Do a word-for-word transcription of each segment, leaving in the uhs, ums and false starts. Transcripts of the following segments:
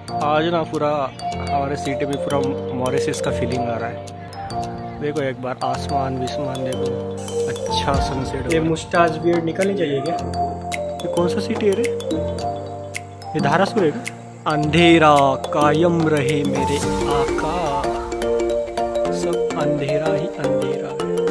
आज ना पूरा हमारे सिटी में पूरा मॉरिशस का फीलिंग आ रहा है। देखो एक बार आसमान विस्मान देखो, अच्छा सनसेट। ये मुस्टाच बियर्ड निकलनी चाहिए क्या? ये कौन सा सिटी है रे? ये धारासुर है क्या? अंधेरा कायम रहे मेरे आका, सब अंधेरा ही अंधेरा।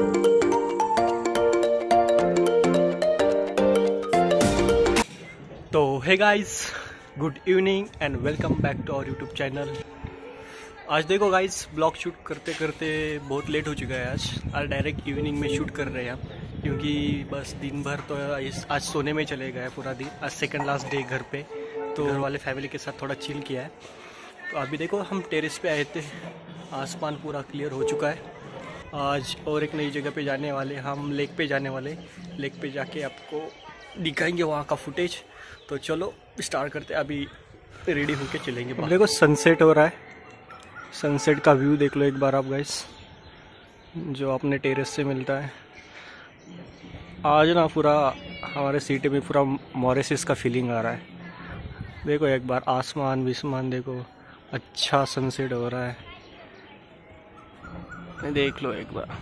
तो hey guys, good evening and welcome back to our YouTube channel. आज देखो गाइस, ब्लॉग शूट करते करते बहुत लेट हो चुका है। आज आज डायरेक्ट इवनिंग में शूट कर रहे हैं हम, क्योंकि बस दिन भर तो आज सोने में चले गए पूरा दिन। आज सेकंड लास्ट डे घर पे, तो घर वाले फैमिली के साथ थोड़ा चिल किया है। तो अभी देखो हम टेरेस पे आए थे, आसमान पूरा क्लियर हो चुका है। आज और एक नई जगह पे जाने वाले, हम लेक पे जाने वाले। लेक पे जाके आपको दिखाएंगे वहाँ का फुटेज। तो चलो स्टार्ट करते हैं, अभी रेडी होके चलेंगे। देखो सनसेट हो रहा है, सनसेट का व्यू देख लो एक बार आप गाइस, जो अपने टेरेस से मिलता है। आज ना पूरा हमारे सिटी में पूरा मॉरिशस का फीलिंग आ रहा है। देखो एक बार आसमान विस्मान देखो, अच्छा सनसेट हो रहा है, देख लो एक बार।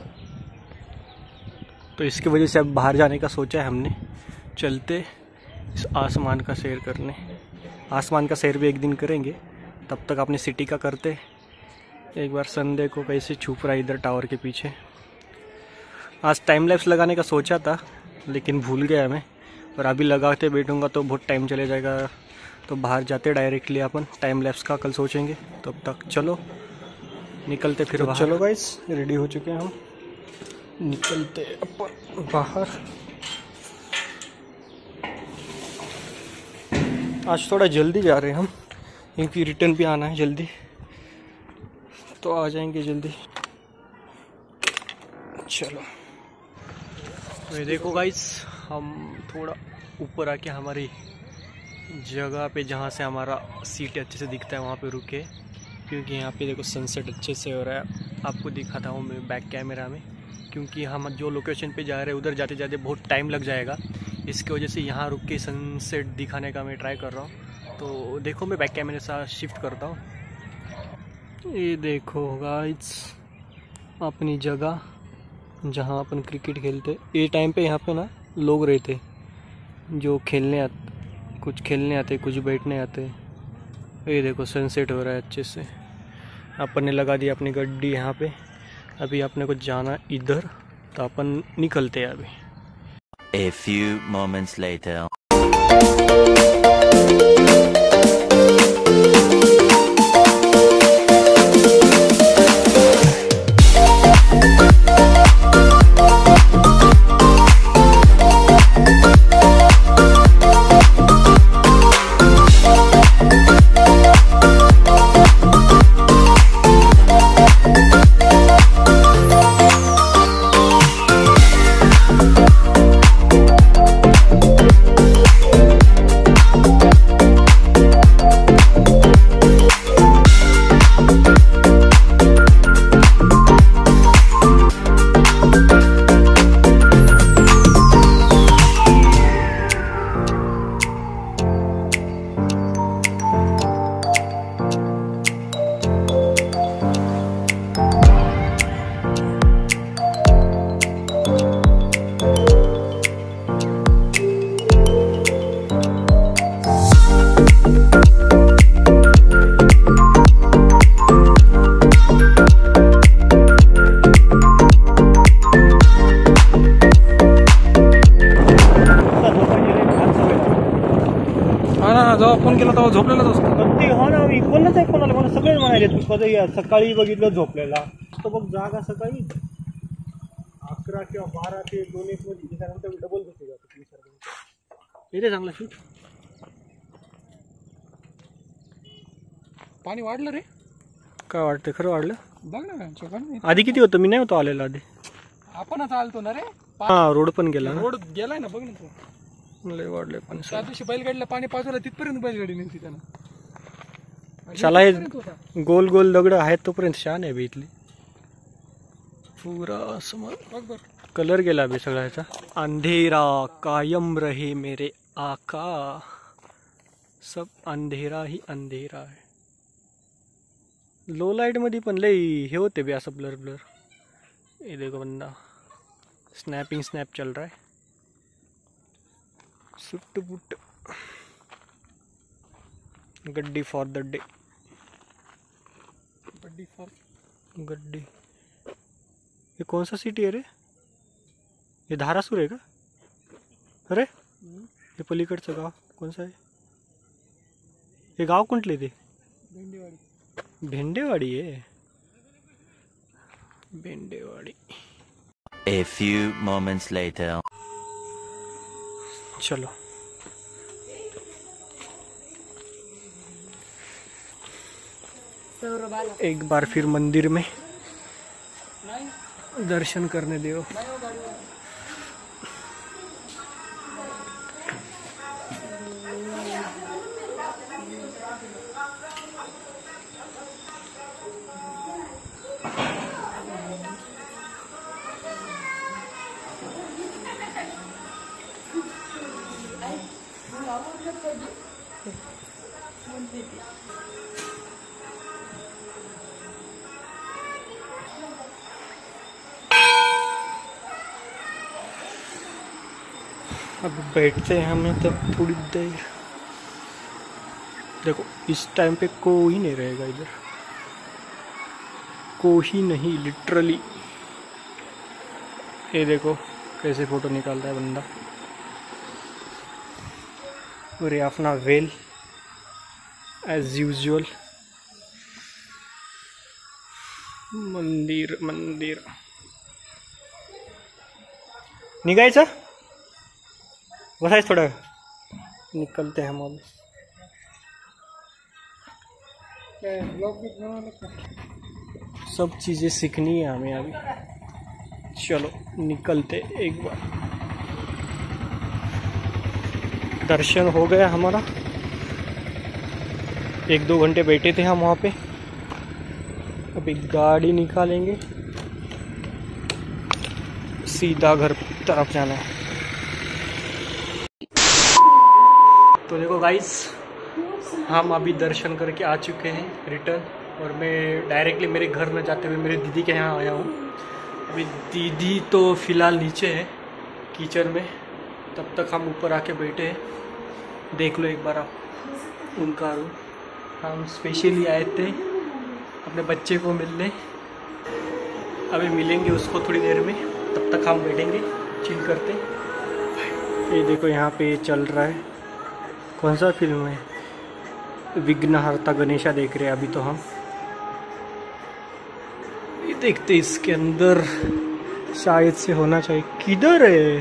तो इसकी वजह से अब बाहर जाने का सोचा है हमने, चलते इस आसमान का सैर करने। आसमान का सैर भी एक दिन करेंगे, तब तक अपनी सिटी का करते। एक बार सन देखो कैसे छुप रहा है इधर टावर के पीछे। आज टाइम लैप्स लगाने का सोचा था, लेकिन भूल गया मैं, और अभी लगाते बैठूंगा तो बहुत टाइम चले जाएगा। तो बाहर जाते डायरेक्टली अपन टाइम लैप्स का कल सोचेंगे। तब तक चलो निकलते फिर तो चलो गाइस, रेडी हो चुके हैं हम, निकलते अपन बाहर। आज थोड़ा जल्दी जा रहे हैं हम, क्योंकि रिटर्न भी आना है जल्दी, तो आ जाएंगे जल्दी। चलो तो देखो गाइस, हम थोड़ा ऊपर आके हमारी जगह पे, जहाँ से हमारा सीट अच्छे से दिखता है, वहाँ पे रुके, क्योंकि यहाँ पे देखो सनसेट अच्छे से हो रहा है। आपको दिखाता हूँ मैं बैक कैमरा में, क्योंकि हम जो लोकेशन पे जा रहे हैं उधर जाते जाते बहुत टाइम लग जाएगा। इसकी वजह से यहाँ रुक के सनसेट दिखाने का मैं ट्राई कर रहा हूँ। तो देखो मैं बैक कैमरे से शिफ्ट करता हूँ। ये देखो गाइस, अपनी जगह जहाँ अपन क्रिकेट खेलते। ये टाइम पे यहाँ पे ना लोग रहते, जो खेलने आते, कुछ खेलने आते, कुछ बैठने आते। ये देखो सनसेट हो रहा है अच्छे से। अपन ने लगा दी अपनी गड्डी यहाँ पे, अभी अपने को जाना इधर, तो अपन निकलते हैं अभी। A few moments later. Phone केला तेव्हा झोपलेलाच असतो ते. हा ना, मी कोणाच आहे कोणाला मला सगळे म्हणाले तू कधी या सकाळी बघितलं झोपलेला तो बघ जागा सकाळी अकरा किंवा बारा ते दोन एक मध्ये, त्यानंतर डबल होते जातो. इथे चांगला शूट. पाणी वाढलं रे. काय वाटतं, खरं वाढलं? बघ ना, आधी किती होतं? मी नाही होतो आलेला आधी. आपणच आलतो ना रे. हा, रोड पण गेला, रोड गेलाय ना, बघ ना तू. लय वाढले पण. त्या दिवशी बैलगाडीला पाणी पाजवलं तिथपर्यंत बैलगाडी नेली त्यानं. चला, हे गोल गोल दगड आहेत तोपर्यंत शान आहे बी इथली. पूरा समोर कलर गेला बी सगळ्याचा. अंधेरा कायम रहे मेरे आका, सब अंधेरा ही अंधेरा है. लो लाइट मध्ये पण लय हे होते बे असं ब्लर ब्लर. ये देखो बंदा स्नैपिंग स्नैप चल रहा है. सुट बुट गड्डी फॉर द डे. गड्डी फॉर गड्डी. ये कौन सा सिटी है रे? ये धारासुर है का? अरे हे पलीकडचं गाव कोणचं आहे? हे गाव कोणतले ते? भेंडेवाडी. भेंडेवाडी आहे. भेंडेवाडी. A few moments later. चलो एक बार फिर मंदिर में दर्शन करने दो. अब बैठते हैं हमें तब थोड़ी देर. देखो इस टाइम पे कोई नहीं रहेगा इधर, कोई नहीं लिटरली. ये देखो कैसे फोटो निकाल रहा है बंदा. और ये अपना वेल एज यूजुअल. मंदिर मंदिर निघायचं. बसायचं थोड़ा. निकलते हैं हम अब. सब चीज़ें सीखनी है हमें अभी. चलो निकलते एक बार. दर्शन हो गया हमारा. एक दो घंटे बैठे थे हम वहाँ पे. अभी गाड़ी निकालेंगे, सीधा घर तरफ जाना है. तो देखो गाइस हम अभी दर्शन करके आ चुके हैं रिटर्न. और मैं डायरेक्टली मेरे घर न जाते हुए मेरे दीदी के यहाँ आया हूँ. अभी दीदी तो फ़िलहाल नीचे है कीचड़ में. तब तक हम ऊपर आके बैठे हैं. देख लो एक बार आप उनका रूम. हम स्पेशली आए थे अपने बच्चे को मिलने. अभी मिलेंगे उसको थोड़ी देर में. तब तक हम बैठेंगे चिल करते. ये देखो यहाँ पे चल रहा है. कौन सा फिल्म है? विघ्नहर्ता गणेशा देख रहे हैं अभी तो हम. ये देखते इसके अंदर शायद से होना चाहिए. किधर है?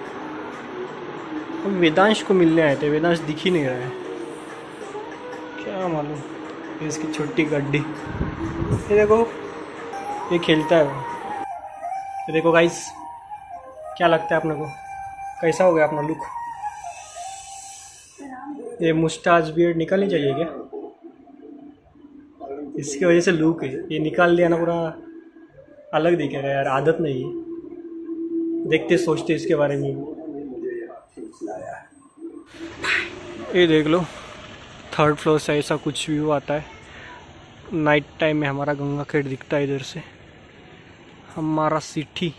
हम वेदांश को मिलने आए थे. वेदांश दिख ही नहीं रहा है. क्या मालूम. ये इसकी छोटी गड्डी. ये देखो ये खेलता है वो. ये देखो गाइस क्या लगता है अपने को? कैसा हो गया अपना लुक? ये मुस्टाच बियर्ड निकालनी चाहिए क्या? इसकी वजह से लुक है. ये निकाल लिया ना पूरा अलग दिखेगा यार. आदत नहीं है. देखते सोचते इसके बारे में. ये देख लो थर्ड फ्लोर से ऐसा कुछ व्यू आता है. नाइट टाइम में हमारा गंगा खेड़ दिखता है इधर से. हमारा सिटी.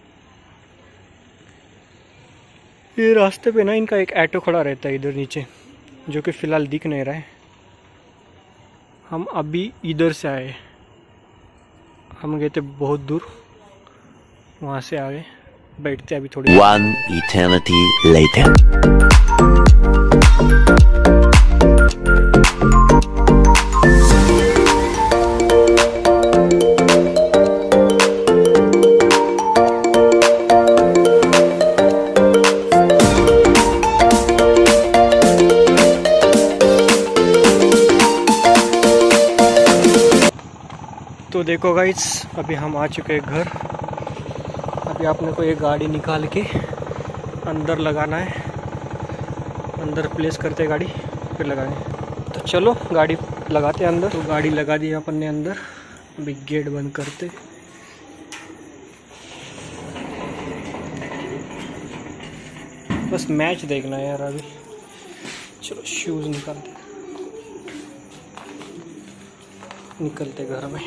ये रास्ते पे ना इनका एक ऑटो खड़ा रहता है इधर नीचे, जो कि फ़िलहाल दिख नहीं रहा है. हम अभी इधर से आए. हम गए थे बहुत दूर, वहाँ से आगे बैठते अभी थोड़ी. One eternity later. तो देखो गाइस अभी हम आ चुके हैं घर. अभी आपने को ये गाड़ी निकाल के अंदर लगाना है. अंदर प्लेस करते हैं गाड़ी फिर लगाएंगे. तो चलो गाड़ी लगाते हैं अंदर. तो गाड़ी लगा दी अपन ने अंदर. अभी गेट बंद करते. बस मैच देखना है यार अभी. चलो शूज़ निकालते निकलते घर में।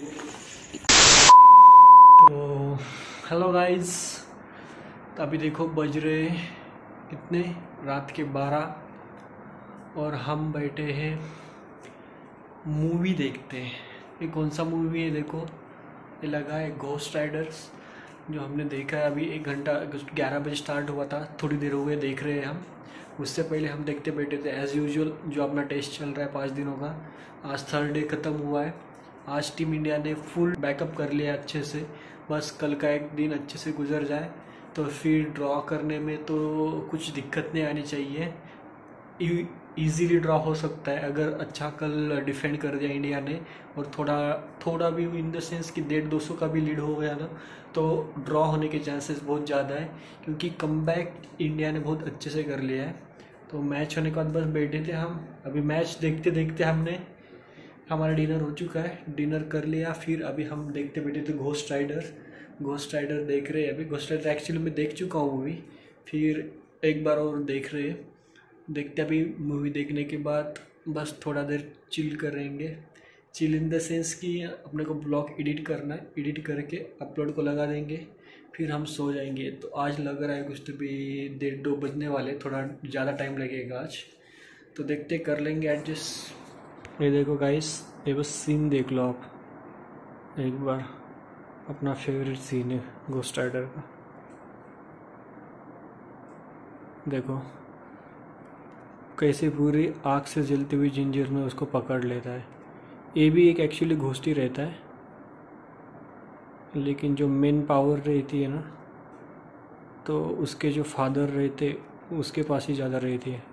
तो हेलो गाइस, तो अभी देखो बज रहे कितने, रात के बारह और हम बैठे हैं मूवी देखते हैं। ये कौन सा मूवी है देखो, ये लगा है घोस्ट राइडर्स, जो हमने देखा है अभी एक घंटा ग्यारह बजे स्टार्ट हुआ था, थोड़ी देर हो गई देख रहे हैं हम। उससे पहले हम देखते बैठे थे एज़ यूजुअल, जो अपना टेस्ट चल रहा है पाँच दिनों का। आज थर्ड डे ख़त्म हुआ है। आज टीम इंडिया ने फुल बैकअप कर लिया अच्छे से, बस कल का एक दिन अच्छे से गुजर जाए तो फिर ड्रॉ करने में तो कुछ दिक्कत नहीं आनी चाहिए। इजीली ड्रॉ हो सकता है अगर अच्छा कल डिफेंड कर दिया इंडिया ने, और थोड़ा थोड़ा भी इन द सेंस कि डेढ़ दो सौ का भी लीड हो गया ना, तो ड्रॉ होने के चांसेस बहुत ज़्यादा है, क्योंकि कमबैक इंडिया ने बहुत अच्छे से कर लिया है। तो मैच होने के बाद बस बैठे थे हम, अभी मैच देखते देखते हमने हमारा डिनर हो चुका है, डिनर कर लिया। फिर अभी हम देखते बैठे थे घोस्ट राइडर घोस्ट राइडर देख रहे हैं अभी। घोस्ट राइडर एक्चुअली मैं देख चुका हूँ मूवी, फिर एक बार और देख रहे हैं। देखते अभी मूवी देखने के बाद बस थोड़ा देर चिल करेंगे। चिल इन द सेंस कि अपने को ब्लॉग एडिट करना है, एडिट करके अपलोड को लगा देंगे, फिर हम सो जाएंगे। तो आज लग रहा है कुछ तो भी डेढ़ दो बजने वाले, थोड़ा ज़्यादा टाइम लगेगा आज, तो देखते कर लेंगे एडजस्ट। ये देखो गाइस, ये बस सीन देख लो आप एक बार, अपना फेवरेट सीन है घोस्ट राइडर का। देखो कैसे पूरी आग से जलती हुई जिंजर में उसको पकड़ लेता है। ये भी एक एक्चुअली घोस्ट ही रहता है, लेकिन जो मेन पावर रहती है ना, तो उसके जो फादर रहते उसके पास ही ज़्यादा रहती है।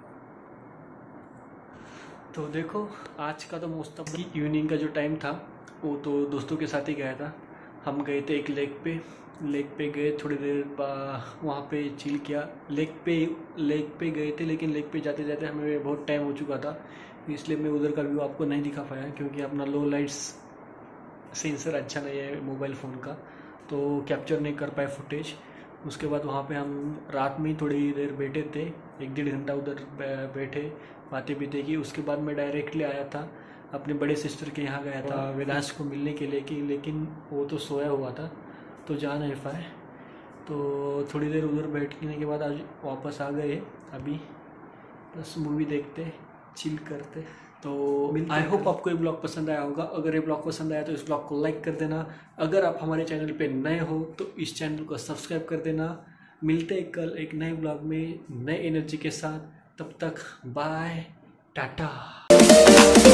तो देखो आज का तो मोस्ट ऑफ इवनिंग का जो टाइम था वो तो दोस्तों के साथ ही गया था। हम गए थे एक लेक पे लेक पे गए, थोड़ी देर वहाँ पे चिल किया। लेक पे लेक पे गए थे, लेकिन लेक पे जाते जाते हमें बहुत टाइम हो चुका था, इसलिए मैं उधर का व्यू आपको नहीं दिखा पाया, क्योंकि अपना लो लाइट्स सेंसर अच्छा नहीं है मोबाइल फ़ोन का, तो कैप्चर नहीं कर पाए फुटेज। उसके बाद वहाँ पे हम रात में ही थोड़ी देर बैठे थे, एक डेढ़ घंटा उधर बैठे बातें भी देखी। उसके बाद मैं डायरेक्टली आया था अपने बड़े सिस्टर के यहाँ गया था वेदांश को मिलने के लिए, कि लेकिन वो तो सोया हुआ था तो जा नहीं पाए। तो थोड़ी देर उधर बैठने के बाद आज वापस आ गए। अभी बस मूवी देखते चिल करते। तो आई होप आपको ये ब्लॉग पसंद आया होगा। अगर ये ब्लॉग पसंद आया तो इस ब्लॉग को लाइक कर देना। अगर आप हमारे चैनल पे नए हो तो इस चैनल को सब्सक्राइब कर देना। मिलते हैं कल एक नए ब्लॉग में नए एनर्जी के साथ। तब तक बाय टाटा।